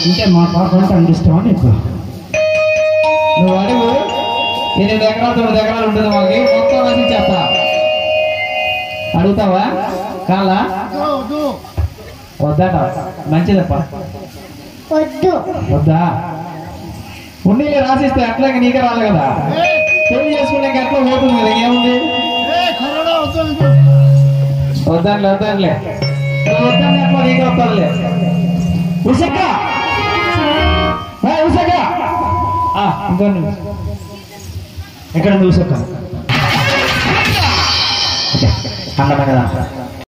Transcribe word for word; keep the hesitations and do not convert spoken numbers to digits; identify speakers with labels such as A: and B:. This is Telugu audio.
A: అంటే మా పాప అంటే అందిస్తావా నీకు? నువ్వు అడుగు. ఎనిమిది ఎకరాలు తొమ్మిది ఎకరాలు ఉంటుంది మాకు, మొత్తం రాసి చేస్తా. అడుగుతావా? కాలా వద్దాట? మంచిదప్ప. వద్దా? ఉన్నీలే రాసిస్తే అట్లాగే నీకే రాదు కదా. పెళ్లి చేసుకున్నాక ఎట్లా పోతుంది కదా, ఏముంది? వద్దానులే వద్దానులే వద్దాను ఎట్లా నీకే వస్తుందిలే. ఉషక్క ఉషక్క ఇంకో ఎక్కడ ఉషక్క అన్నమాట కదా.